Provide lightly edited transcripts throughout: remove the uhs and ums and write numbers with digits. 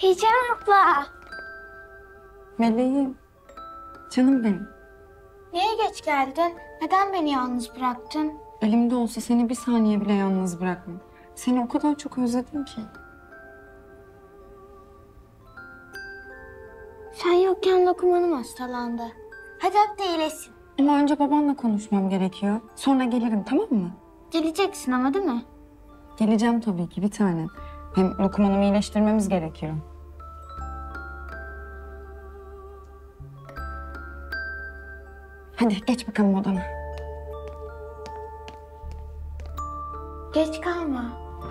Hicran abla. Meleğim. Canım benim. Niye geç geldin? Neden beni yalnız bıraktın? Elimde olsa seni bir saniye bile yalnız bırakmam. Seni o kadar çok özledim ki. Sen yokken Lokuman'ım hastalandı. Hadi öp de iyileşsin. Ama önce babanla konuşmam gerekiyor. Sonra gelirim, tamam mı? Geleceksin ama değil mi? Geleceğim tabii ki bir tane. Hem Lokuman'ımı iyileştirmemiz gerekiyor. Hadi geç bakalım odana. Geç kalma.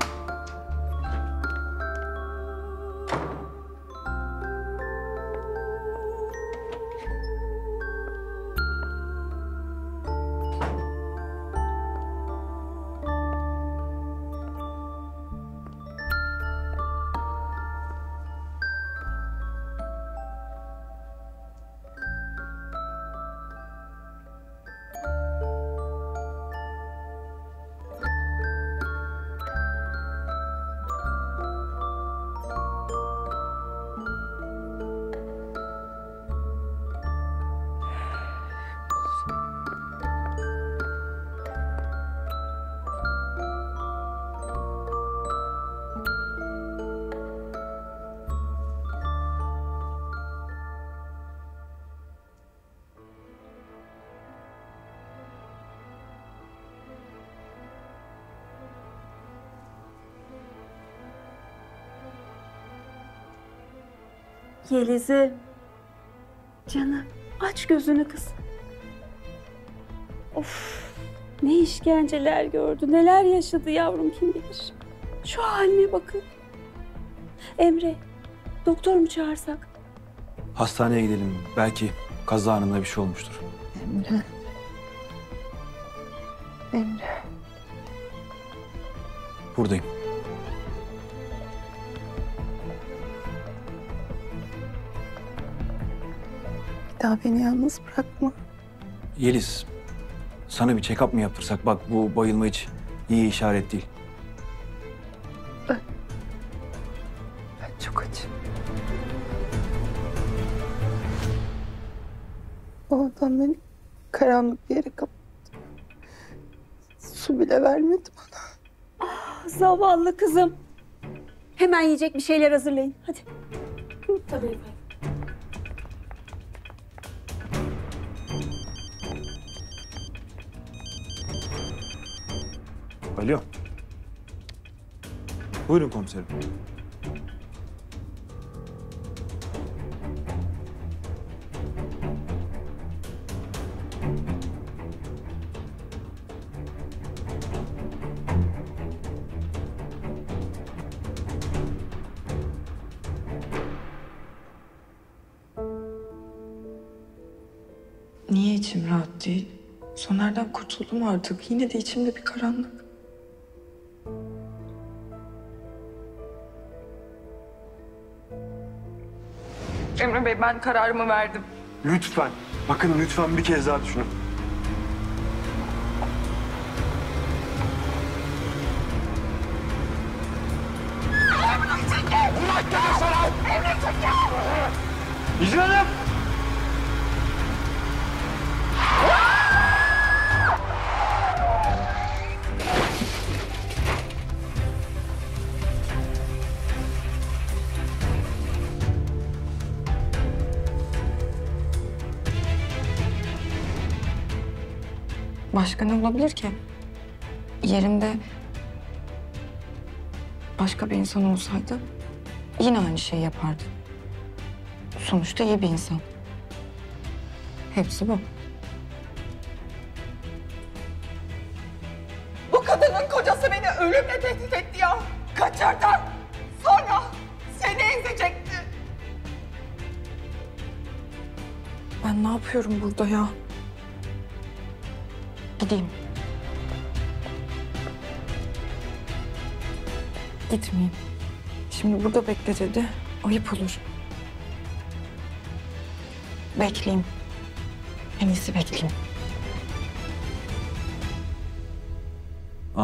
Yeliz'im. Canım aç gözünü kız. Of, ne işkenceler gördü, neler yaşadı yavrum kim bilir. Şu haline bakın. Emre, doktor mu çağırsak? Hastaneye gidelim. Belki kaza anında bir şey olmuştur. Emre. Emre. Buradayım. Bir daha beni yalnız bırakma. Yeliz, sana bir check-up mı yaptırsak? Bak bu bayılma hiç iyi işaret değil. Ben çok açım. O adam beni karanlık bir yere kapattı. Su bile vermedi bana. Zavallı kızım. Hemen yiyecek bir şeyler hazırlayın. Hadi. Tabii efendim. Alo. Buyurun komiserim. Niye içim rahat değil? Soner'den kurtuldum artık. Yine de içimde bir karanlık. Emre Bey, ben kararımı verdim. Lütfen. Bakın lütfen bir kez daha düşünün. Hicran Hanım! Başka ne olabilir ki? Yerimde başka bir insan olsaydı yine aynı şeyi yapardı. Sonuçta iyi bir insan. Hepsi bu. Bu kadının kocası beni ölümle tehdit etti ya. Kaçırdı. Sonra seni ezecekti. Ben ne yapıyorum burada ya? Gideyim. Gitmeyeyim. Şimdi burada bekle dedi. Ayıp olur. Bekleyeyim. En iyisi bekleyeyim.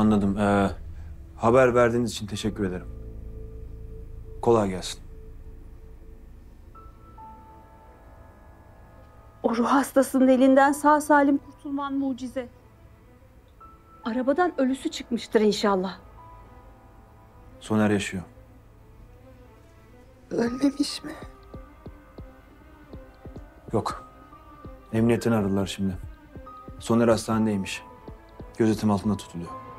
Anladım. Haber verdiğiniz için teşekkür ederim. Kolay gelsin. O ruh hastasının elinden sağ salim kurtulman mucize. Arabadan ölüsü çıkmıştır inşallah. Soner yaşıyor. Ölmemiş mi? Yok. Emniyetten aradılar şimdi. Soner hastanedeymiş. Gözetim altında tutuluyor.